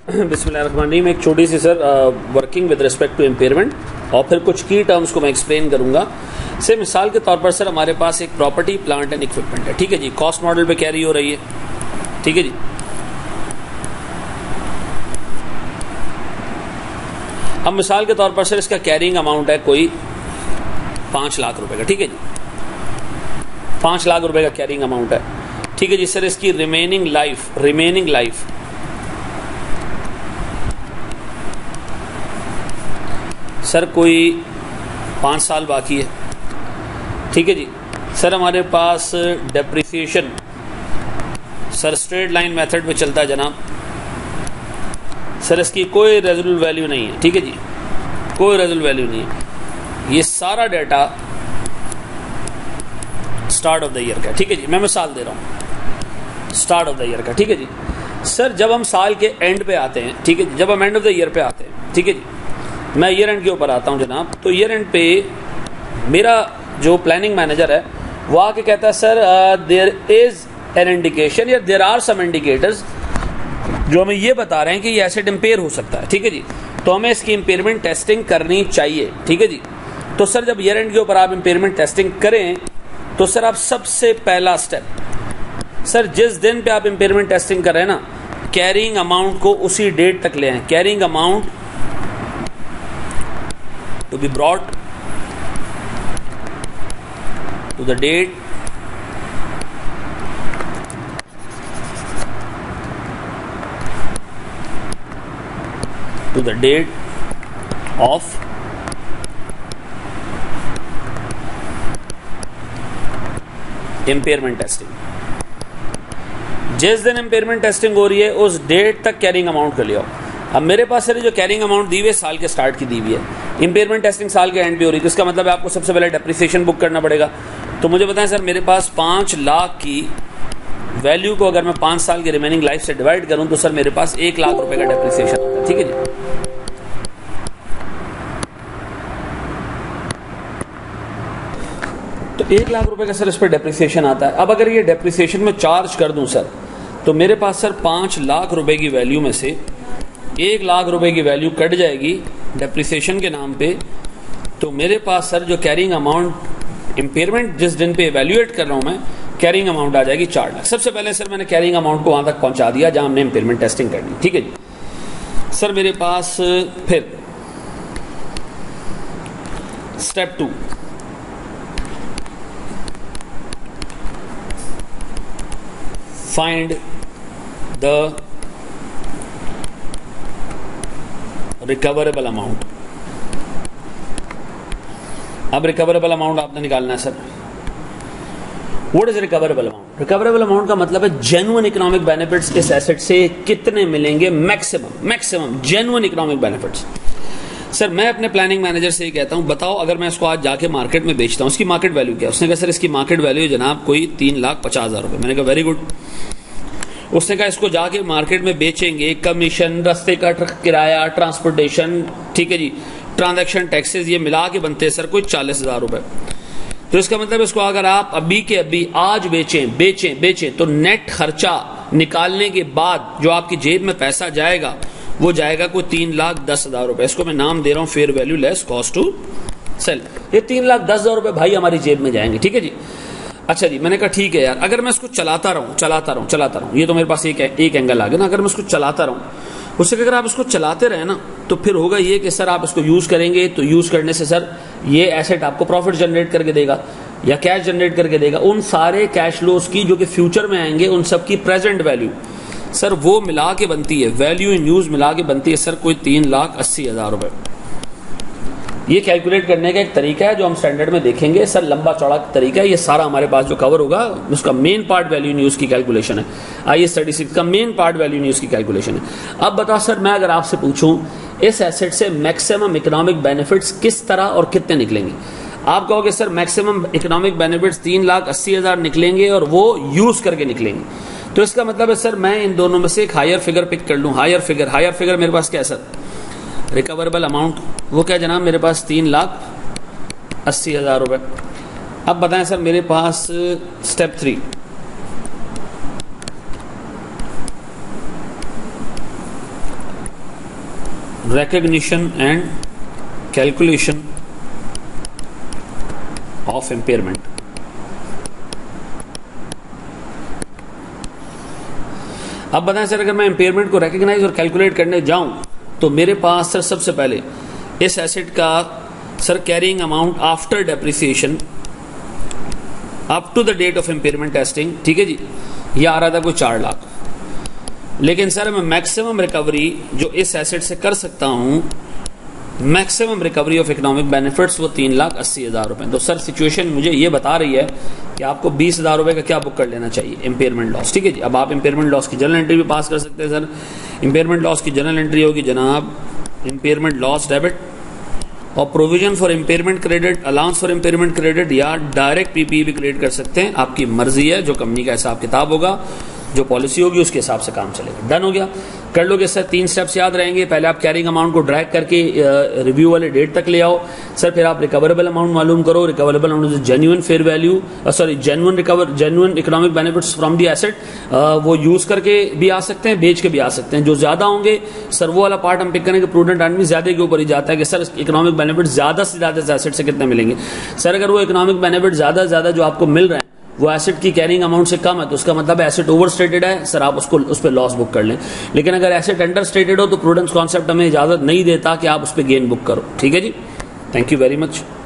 बिस्मिल्लाहिर्रहमानिर्रहीम। एक छोटी सी sir working with respect to impairment और फिर कुछ की टर्म्स को मैं एक्सप्लेन करूंगा। से मिसाल के तौर पर सर हमारे पास एक प्रॉपर्टी प्लांट एंड इक्विपमेंट है, ठीक है जी, कॉस्ट मॉडल पे कैरी हो रही है, ठीक है जी। अब मिसाल के तौर पर सर इसका कैरिंग अमाउंट है कोई 5 लाख रुपए का, ठीक है जी, 5 लाख रुपए का कैरिंग अमाउंट है, ठीक है जी। सर इसकी रिमेनिंग लाइफ सर कोई 5 साल बाकी है, ठीक है जी। सर हमारे पास depreciation sir straight line method पे चलता है जनाब। सर इसकी कोई रेजिडुअल वैल्यू नहीं है, ठीक है जी, कोई रेजिडुअल वैल्यू नहीं है। ये सारा data start of the year का, ठीक है जी, मैं मिसाल दे रहा हूं स्टार्ट ऑफ द ईयर का, ठीक है जी। सर जब हम साल के एंड पे आते हैं, ठीक है जी, जब हम एंड ऑफ द ईयर पे आते हैं, ठीक है जी, मैं ईयर एंड के ऊपर आता हूं जनाब। तो ईयर एंड पे मेरा जो प्लानिंग मैनेजर है वो आके कहता है sir there is an indication या देयर आर सम इंडिकेटर्स जो हमें ये बता रहे हैं कि ये एसेट इंपेयर हो सकता है, ठीक है जी। तो हमें इसकी इंपेयरमेंट टेस्टिंग करनी चाहिए, ठीक है जी। तो सर जब ईयर एंड के ऊपर आप इंपेयरमेंट टेस्टिंग करें तो सर आप सबसे पहला स्टेप सर जिस दिन पे आप इंपेयरमेंट टेस्टिंग कर रहे हैं ना, कैरिंग अमाउंट को उसी डेट तक ले आए। Carrying amount to be brought to the date of impairment testing. जिस दिन इम्पेयरमेंट टेस्टिंग हो रही है उस डेट तक कैरिंग अमाउंट कर लिया। अब मेरे पास सर जो कैरिंग अमाउंट दी हुई है साल के स्टार्ट की दी हुई है, इम्पेयरमेंट टेस्टिंग साल के एंड पे हो रही है, तो इसका मतलब है आपको सबसे पहले डेप्रिसिएशन बुक करना पड़ेगा। तो मुझे बताएं सर मेरे पास 5 लाख की वैल्यू को अगर मैं 5 साल की रिमेनिंग लाइफ से डिवाइड करूं तो सर मेरे पास 1 लाख रुपए का डेप्रिसिएशन आता है, ठीक है जी। तो 1 लाख रुपए का सर इस पर डेप्रिसिएशन आता है। अब अगर ये डेप्रिसिएशन में चार्ज कर दूं सर तो मेरे पास सर 5 लाख रुपए की वैल्यू में से 1 लाख रुपए की वैल्यू कट जाएगी डेप्रिसिएशन के नाम पे। तो मेरे पास सर जो कैरिंग अमाउंट इंपेयरमेंट जिस दिन पे इवैल्यूएट कर रहा हूं मैं, कैरिंग अमाउंट आ जाएगी 4 लाख। सबसे पहले सर मैंने कैरिंग अमाउंट को वहां तक पहुंचा दिया जहां हमने इंपेयरमेंट टेस्टिंग करनी, ठीक है जी। सर मेरे पास फिर step 2 find the recoverable amount. अब रिकवरेबल अमाउंट आपने निकालना है sir. What is recoverable amount? Recoverable amount का मतलब है जेन्युइन इकोनॉमिक बेनिफिट्स इस एसेट से कितने मिलेंगे, maximum genuine economic benefits. Sir मैं अपने प्लानिंग मैनेजर से ये कहता हूं बताओ अगर मैं इसको आज जाके मार्केट में बेचता हूं इसकी मार्केट वैल्यू क्या है? उसने कहा सर इसकी मार्केट वैल्यू जनाब कोई 3,50,000 रुपए। मैंने कहा वेरी गुड। उसने कहा इसको जाके मार्केट में बेचेंगे, कमीशन, रास्ते का किराया, ट्रांसपोर्टेशन, ठीक है जी, ट्रांजैक्शन टैक्सेस, ये मिला के बनते हैं सर कोई 40,000 रुपए। तो इसका मतलब इसको अगर आप अभी के अभी आज बेचें तो नेट खर्चा निकालने के बाद जो आपकी जेब में पैसा जाएगा वो जाएगा कोई 3,10,000 रुपए। इसको मैं नाम दे रहा हूं fair value less cost to sell. ये 3,10,000 रुपए भाई हमारी जेब में जाएंगे, ठीक है जी। अच्छा जी, मैंने कहा ठीक है यार, अगर मैं इसको चलाता रहूं, ये तो मेरे पास एक एंगल आ गया ना। अगर मैं इसको चलाता रहूं, उससे अगर आप इसको चलाते रहे ना तो फिर होगा ये कि सर आप इसको यूज करेंगे तो यूज करने से सर ये एसेट आपको प्रॉफिट जनरेट करके देगा या कैश जनरेट करके देगा। उन सारे कैश फ्लोज की जो कि फ्यूचर में आएंगे उन सब की प्रेजेंट वैल्यू सर वो मिला के बनती है, वैल्यू इन यूज मिला के बनती है सर कोई 3,80,000 रुपए। ये कैलकुलेट करने का एक तरीका है जो हम स्टैंडर्ड में देखेंगे सर, लंबा चौड़ा तरीका है। ये सारा हमारे पास जो कवर होगा उसका मेन पार्ट वैल्यू न्यूज की कैलकुलेशन है। IAS 36 का मेन पार्ट वैल्यू न्यूज की कैलकुलेशन है। अब बताओ सर मैं अगर आपसे पूछूं इस एसेट से मैक्सिमम इकोनॉमिक बेनिफिट्स किस तरह और कितने निकलेंगे? आप कहोगे सर मैक्सिमम इकोनॉमिक बेनिफिट्स 3,80,000 निकलेंगे और वो यूज करके निकलेंगे। तो इसका मतलब है सर मैं इन दोनों में से एक हायर फिगर पिक कर लूं। हायर फिगर मेरे पास क्या है सर? Recoverable amount. वो क्या जनाब? मेरे पास 3,80,000 रुपए। अब बताएं सर मेरे पास step 3 recognition and calculation of impairment. अब बताएं सर, अगर मैं इम्पेयरमेंट को रिकॉग्नाइज और कैलकुलेट करने जाऊं तो मेरे पास सर सबसे पहले इस एसेट का sir carrying amount after depreciation up to the date of impairment testing, ठीक है जी, ये आ रहा था कोई 4 लाख। लेकिन सर मैं मैक्सिमम रिकवरी जो इस एसेट से कर सकता हूं, maximum recovery of economic benefits, वो 3,80,000 रुपए। तो सर सिचुएशन मुझे ये बता रही है कि आपको 20,000 रुपए का क्या बुक कर लेना चाहिए, इम्पेयरमेंट लॉस, ठीक है जी। अब आप इम्पेयरमेंट लॉस की जनरल एंट्री भी पास कर सकते हैं सर। इम्पेयरमेंट लॉस की जनरल एंट्री होगी जनाब इम्पेयरमेंट लॉस डेबिट और provision for impairment credit, allowance for impairment credit या डायरेक्ट पीपीई भी क्रिएट कर सकते हैं, आपकी मर्जी है। जो कंपनी का हिसाब किताब होगा, जो पॉलिसी होगी, उसके हिसाब से काम चलेगा। डन हो गया, कर लोगे सर। 3 स्टेप्स याद रहेंगे। पहले आप कैरिंग अमाउंट को ड्रैग करके रिव्यू वाले डेट तक ले आओ सर। फिर आप रिकवरेबल अमाउंट मालूम करो। Recoverable amount is genuine fair value, sorry genuine economic benefits from the asset. वो यूज करके भी आ सकते हैं, बेच के भी आ सकते हैं। जो ज्यादा होंगे सर वो वाला पार्ट हम पिक करेंगे। प्रूडेंट आदमी ज्यादा के ऊपर ही जाता है कि सर इकोनॉमिक बेनिफिट ज्यादा से ज्यादा एसेट से कितने मिलेंगे। सर अगर वो इकोनॉमिक बेनिफिट ज्यादा से ज्यादा जो आपको मिल रहे हैं वो एसेट की कैरिंग अमाउंट से कम है, तो उसका मतलब एसेट ओवर स्टेटेड है सर, आप उसको उस पर लॉस बुक कर लें। लेकिन अगर एसेट अंडर स्टेटेड हो तो प्रूडेंस कॉन्सेप्ट हमें इजाजत नहीं देता कि आप उस पर गेन बुक करो, ठीक है जी। Thank you very much.